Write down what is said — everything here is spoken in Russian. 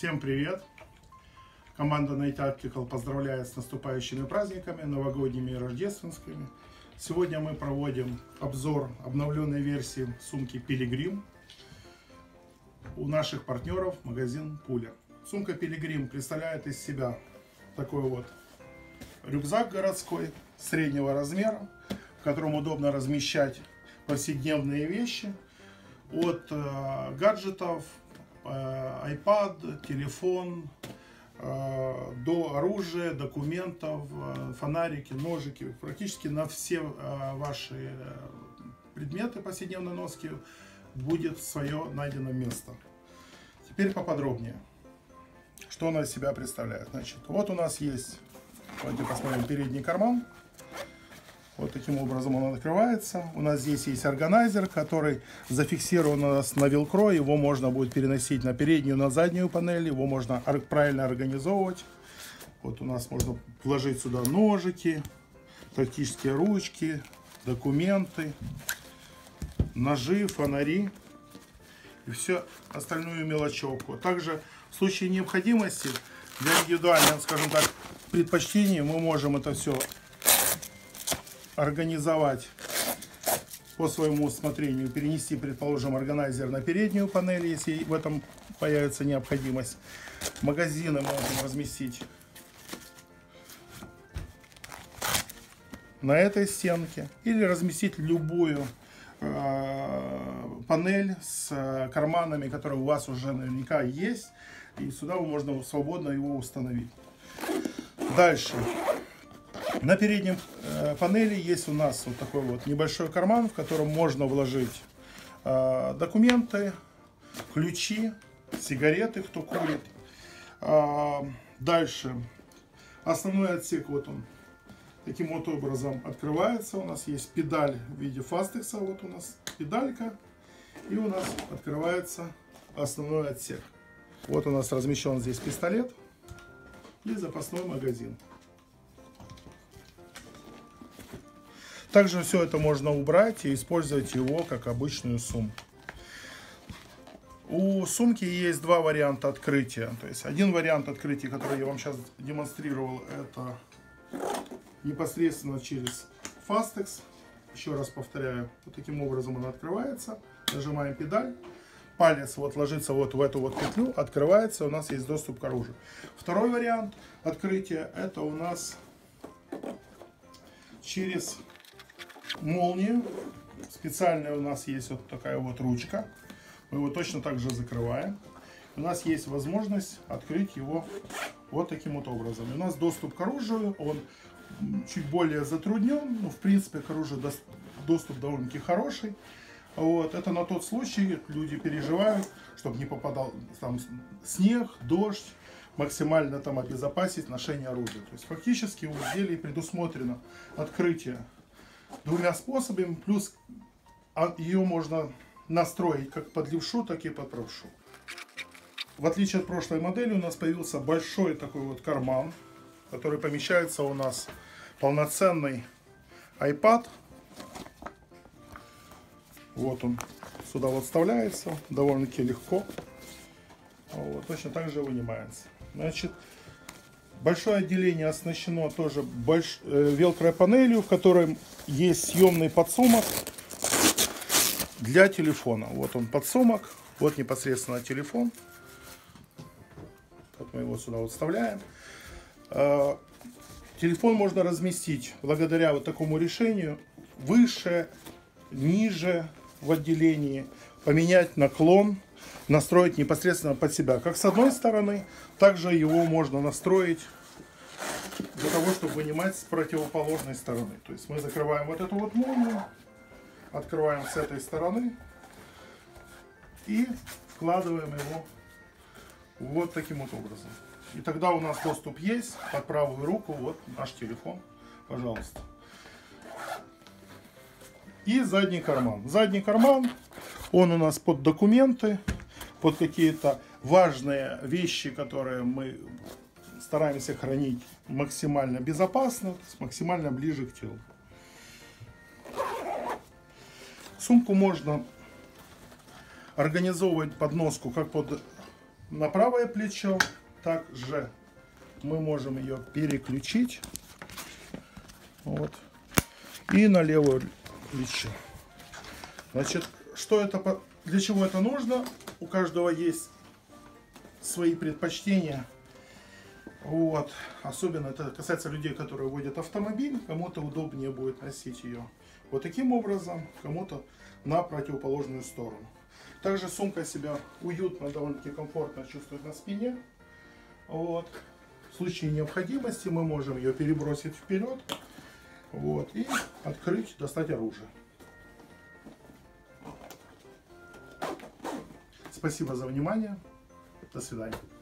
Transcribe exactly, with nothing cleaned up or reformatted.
Всем привет! Команда Night Optical поздравляет с наступающими праздниками, новогодними и рождественскими. Сегодня мы проводим обзор обновленной версии сумки Pilgrim у наших партнеров магазин Пуля. Сумка Pilgrim представляет из себя такой вот рюкзак городской среднего размера, в котором удобно размещать повседневные вещи от э, гаджетов, iPad, телефон, до оружия, документов, фонарики, ножики. Практически на все ваши предметы повседневной носки будет свое найдено место. Теперь поподробнее. Что она из себя представляет? Значит, вот у нас есть, давайте посмотрим, передний карман. Вот таким образом он открывается. У нас здесь есть органайзер, который зафиксирован у нас на велкро. Его можно будет переносить на переднюю, на заднюю панель. Его можно правильно организовывать. Вот у нас можно вложить сюда ножики, тактические ручки, документы, ножи, фонари и все остальную мелочевку. Также в случае необходимости для индивидуального, скажем так, предпочтений мы можем это все организовать по своему усмотрению, перенести, предположим, органайзер на переднюю панель, если в этом появится необходимость. Магазины можем разместить на этой стенке или разместить любую э, панель с карманами, которые у вас уже наверняка есть, и сюда можно свободно его установить. Дальше. На переднем э, панели есть у нас вот такой вот небольшой карман, в котором можно вложить э, документы, ключи, сигареты, кто курит. Э, дальше основной отсек, вот он, таким вот образом открывается. У нас есть педаль в виде фастекса, вот у нас педалька, и у нас открывается основной отсек. Вот у нас размещен здесь пистолет и запасной магазин. Также все это можно убрать и использовать его как обычную сумку. У сумки есть два варианта открытия. То есть один вариант открытия, который я вам сейчас демонстрировал, это непосредственно через фастекс. Еще раз повторяю, вот таким образом он открывается. Нажимаем педаль. Палец вот ложится вот в эту вот петлю, открывается, у нас есть доступ к оружию. Второй вариант открытия, это у нас через молнию. Специальная у нас есть вот такая вот ручка. Мы его точно так же закрываем. У нас есть возможность открыть его вот таким вот образом. У нас доступ к оружию, он чуть более затруднен, но в принципе к оружию доступ довольно-таки хороший. Вот. Это на тот случай, люди переживают, чтобы не попадал там снег, дождь, максимально там обезопасить ношение оружия. То есть фактически в изделии предусмотрено открытие двумя способами, плюс ее можно настроить как под левшу, так и под правшу. В отличие от прошлой модели, у нас появился большой такой вот карман, который помещается у нас полноценный iPad. Вот он сюда вот вставляется, довольно-таки легко. Вот, точно так же вынимается. Значит, большое отделение оснащено тоже больш... велкро-панелью, в которой есть съемный подсумок для телефона. Вот он подсумок, вот непосредственно телефон. Вот мы его сюда вот вставляем. Телефон можно разместить благодаря вот такому решению выше, ниже в отделении, поменять наклон, настроить непосредственно под себя. Как с одной стороны, также его можно настроить для того, чтобы вынимать с противоположной стороны. То есть мы закрываем вот эту вот молнию, открываем с этой стороны и вкладываем его вот таким вот образом. И тогда у нас доступ есть под правую руку, вот наш телефон, пожалуйста. И задний карман. Задний карман, он у нас под документы, под какие-то важные вещи, которые мы стараемся хранить максимально безопасно, максимально ближе к телу. Сумку можно организовывать подноску как под на правое плечо. Также мы можем ее переключить. Вот. И на левое плечо. Значит, что это, для чего это нужно? У каждого есть свои предпочтения. Вот. Особенно это касается людей, которые водят автомобиль. Кому-то удобнее будет носить ее вот таким образом, кому-то на противоположную сторону. Также сумка себя уютно, довольно-таки комфортно чувствует на спине. Вот. В случае необходимости мы можем ее перебросить вперед, вот, и открыть, достать оружие. Спасибо за внимание. До свидания.